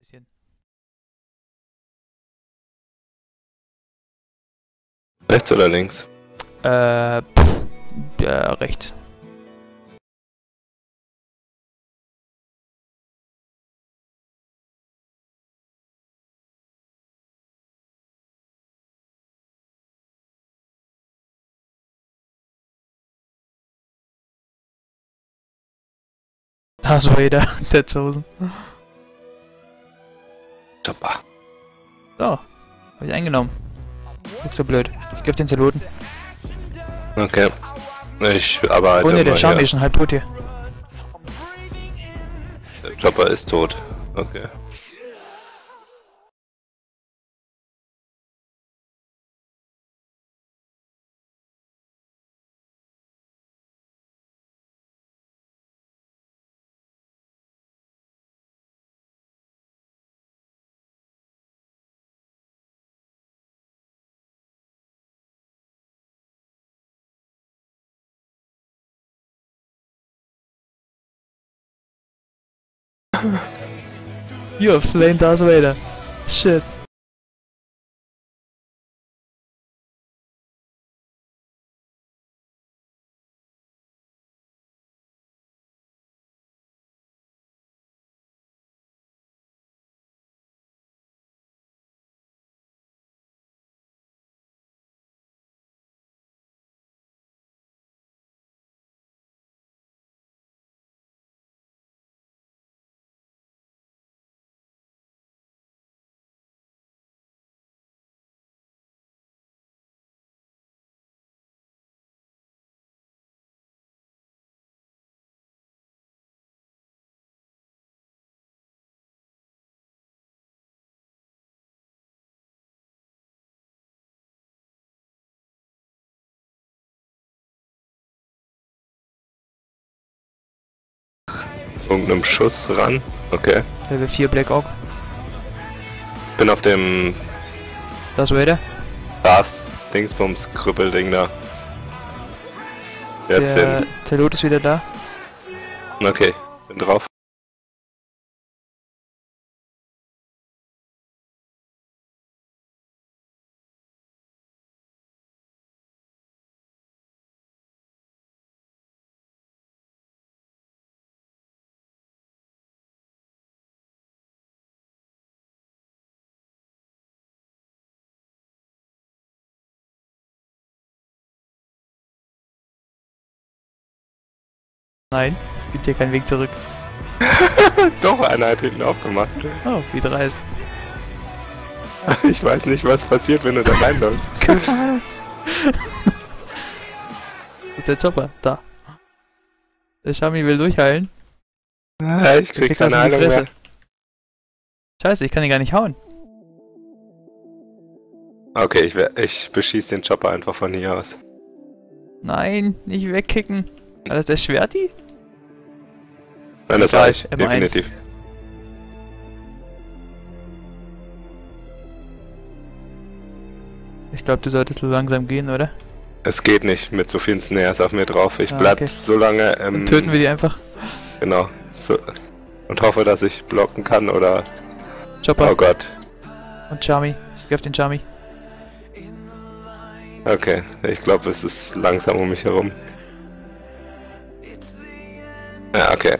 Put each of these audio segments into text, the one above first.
bisschen. Rechts oder links? Ja, rechts. Darth Vader, der Chosen. Super. So, hab ich eingenommen. Nicht so blöd. Ich geb den Zeloten. Okay. Ich arbeite Oh ne, der mal Charme hier. ist schon halb tot hier. Der Chopper ist tot. Okay. You have slain Darth Vader. Shit. Irgendeinem Schuss ran. Okay. Level 4 Black Orc. Bin auf dem Darth Vader. Gas Dingsbums Krüppelding da. Jetzt Der Zelot ist wieder da. Okay, bin drauf. Nein, es gibt hier keinen Weg zurück. Doch, einer hat hinten aufgemacht. Oh, wie dreist. Ich weiß nicht, was passiert, wenn du da reinläufst. Wo ist der Chopper? Da. Der Shami will durchheilen. Ich krieg keine was in die Ahnung mehr. Fresse. Scheiße, ich kann ihn gar nicht hauen. Okay, ich beschieß den Chopper einfach von hier aus. Nein, nicht wegkicken. War das der Schwerti? Nein, das Egal, war ich, M1. definitiv. Ich glaube, du solltest so langsam gehen, oder? Es geht nicht mit so vielen Snares auf mir drauf. Ich Ah, bleib okay. so lange Dann töten wir die einfach. Genau. So, und hoffe, dass ich blocken kann oder... Chopper Oh Gott. und Charmy. Ich geh auf den Charmy. Okay, ich glaube, es ist langsam um mich herum. Ja, okay.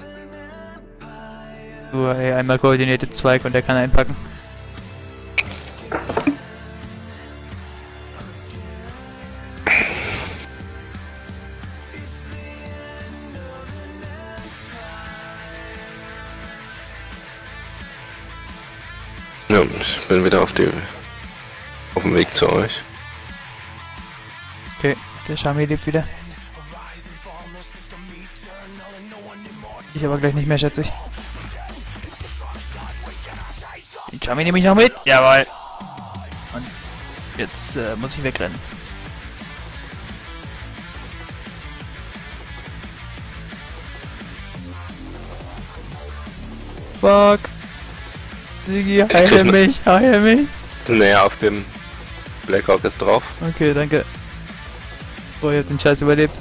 So, ey, einmal Coordinated Zweig und der kann einpacken. Ja, ich bin wieder auf dem Weg zu euch. Okay, der Charmy lebt wieder. Ich aber gleich nicht mehr, schätze ich. Den Charmy nehme ich noch mit. Jawohl. Und jetzt muss ich wegrennen. Fuck. Sigi, heile mich, heile mich. Näher auf dem Blackhawk ist drauf. Okay, danke. Oh, ich hab den Scheiß überlebt.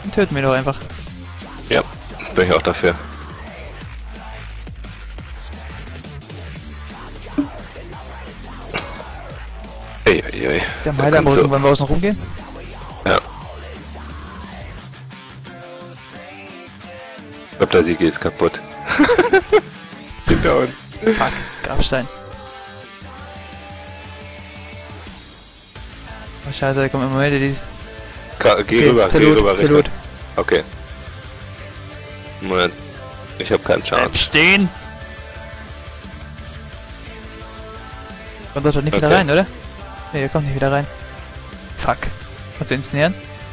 Dann töten wir doch einfach. Ja, bin ich auch dafür. Eieiei. Der Heiler am Rücken, wollen wir außen rumgehen? Ja. Ich glaube, der Sieg ist kaputt. Hinter uns. Fuck, Grabstein. Oh scheiße, da kommen immer mehr, die... Geh rüber, geh rüber, Richter. Zelut. Okay. Moment. Ich hab keinen Schaden. Bleib stehen! Kommt doch nicht wieder Okay. rein, oder? Ne, der kommt nicht wieder rein. Fuck. Kannst du inszenieren?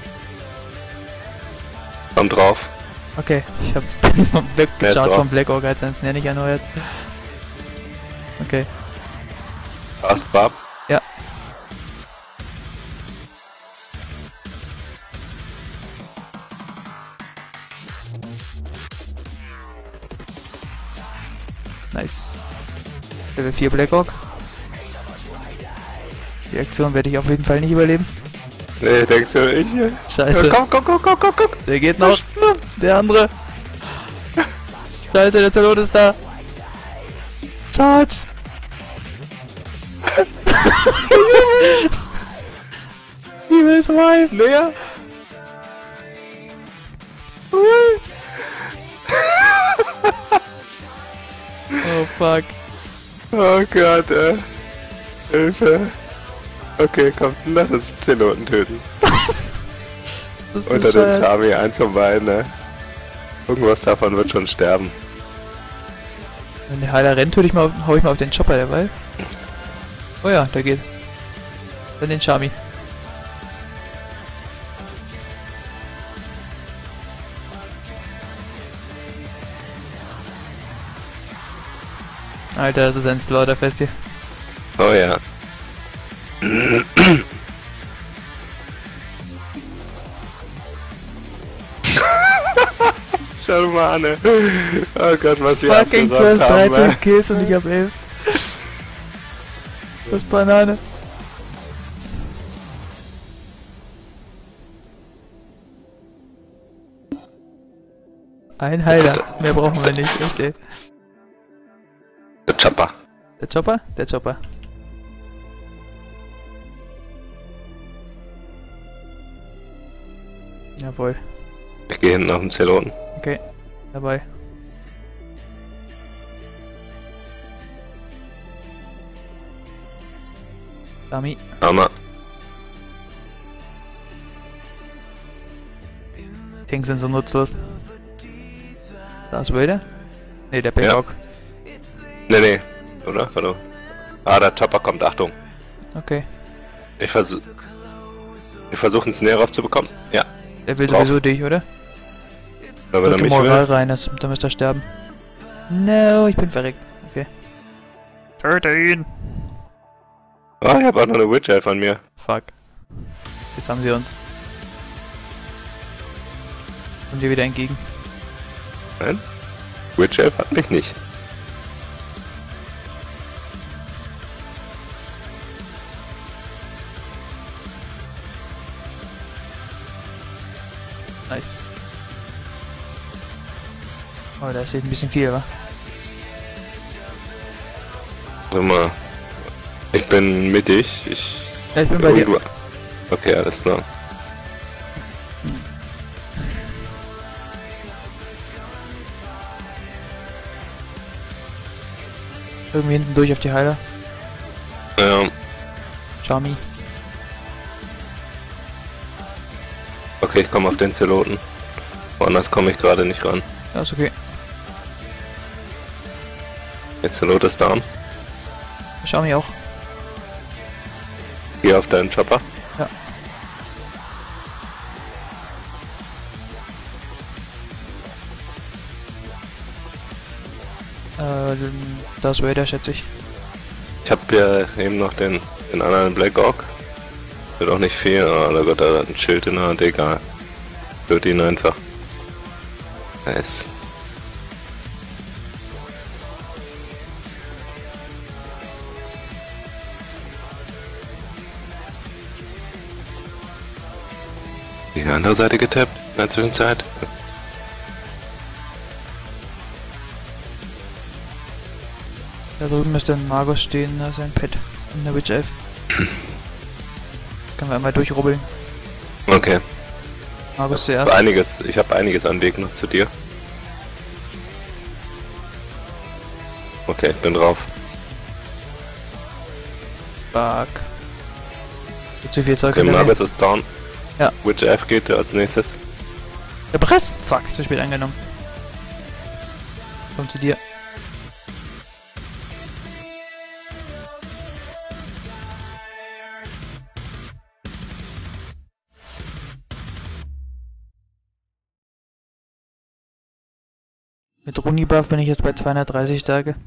Komm drauf. Okay, ich hab vom Black Wer ist geschaut, drauf? vom Black Org hat inszenieren nicht erneuert. Okay. Fast Barb. Ja. Nice. Level 4 Black Orc. Die Aktion werde ich auf jeden Fall nicht überleben. Nee, denkst du, ich? Scheiße. Komm. Der geht noch. Der andere. Scheiße, der Zelot ist da. Charge. Evil is alive. Näher. Oh fuck. Oh Gott, Hilfe. Okay, komm, lass uns Zeloten töten. Das ist Unter dem bescheuert. Charmy, eins von beiden, ne? Irgendwas davon wird schon sterben. Wenn der Heiler rennt, hau ich mal auf den Chopper derweil. Oh ja, der geht. Dann den Charmy. Alter, das ist ein Slaughterfest hier. Oh ja. Schau mal an, ne? Oh Gott, was wir Fucking abgeräumt plus haben, 13 ne? Kills und ich hab 11. Das ist Banane. Ein Heiler, mehr brauchen wir nicht, echt ey. Der Chopper. Der Chopper? Der Chopper. Jawohl, Ich gehe hinten auf den Zeloten. okay, dabei. Dummy. Hammer. Tanks sind so nutzlos. Da ist Raider? Ne, der Ja. Backrock. Nee, oder? Warte. Ah, der Chopper kommt, Achtung. Okay. Ich versuche einen Snare aufzubekommen. Ja, Der will Drauf. sowieso dich, oder? aber dann Drücke mich Moral will. rein, da müsste er sterben. No, ich bin verreckt. Okay. Töte ihn! Ah, ich hab auch noch eine Witch Elf an mir. Fuck. Jetzt haben sie uns. Kommt dir wieder entgegen. Nein? Witch Elf hat mich nicht. Nice. Oh, da steht ein bisschen viel, wa? Sag mal. Ich bin mittig. Ich. Ja, ich bin bei dir. Okay, alles klar. Irgendwie hinten durch auf die Heiler. Charmy. Okay, ich komme auf den Zeloten. Woanders komme ich gerade nicht ran. Ja, ist okay. Der Zelot ist down. Charmy auch. Geh auf deinen Chopper. Ja. Da ist Raider, schätze ich. Ich hab ja eben noch den anderen Black Orc. Wird auch nicht viel. Oh Gott, da hat ein Schild in der Hand, egal. Töte ihn einfach. Nice. Die andere Seite getappt in der Zwischenzeit. Da drüben müsste ein Magus stehen, da ist ein Pet. In der Witch Elf. Können wir einmal durchrubbeln. Okay. Magus Ich zuerst. habe einiges an Weg noch zu dir. Okay, ich bin drauf. Fuck. Zu viel Zeug. Okay, Magus ist down. Ja. Witch F geht als nächstes. Der Press! Fuck, zu spät angenommen. Komm zu dir. Mit Runi-Buff bin ich jetzt bei 230 Tage.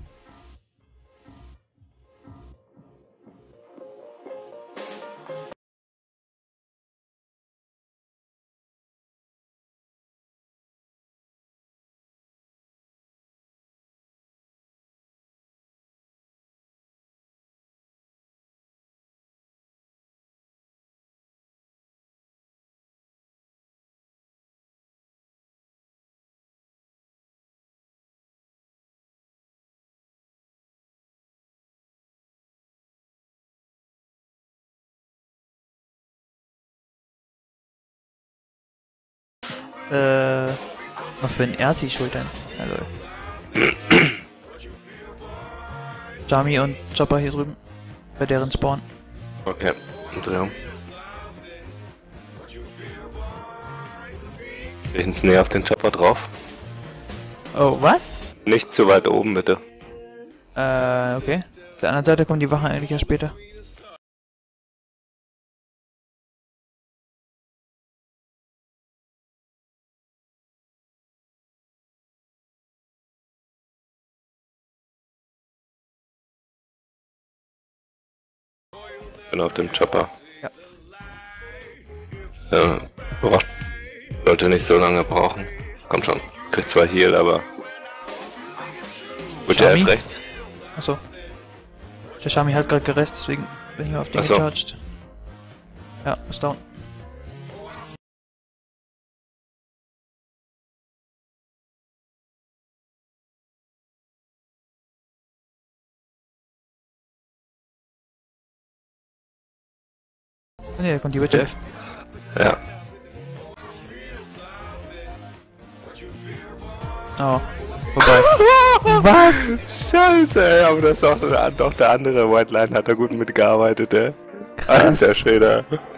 Was für ein Erzi-Schultern. Also. Jami und Chopper hier drüben. Bei deren Spawn. Okay, Umdrehung. Ich ins Nähe auf den Chopper drauf. Oh, was? Nicht zu weit oben, bitte. Okay. Auf der anderen Seite kommen die Wachen eigentlich ja später. Bin auf dem Chopper. Ja. Sollte nicht so lange brauchen. Komm schon. Krieg zwar Heal, aber... Wird der Shami? F rechts? Achso. Der Shami hat gerade gerest, deswegen bin ich auf den Achso. gecharged. Ja, ist down. Ne, da kommt die Witch F. Ja. Oh, vorbei. Was? Scheiße, ey, aber das ist auch der andere White Line hat da gut mitgearbeitet, ey. Krass. Alter Schwede.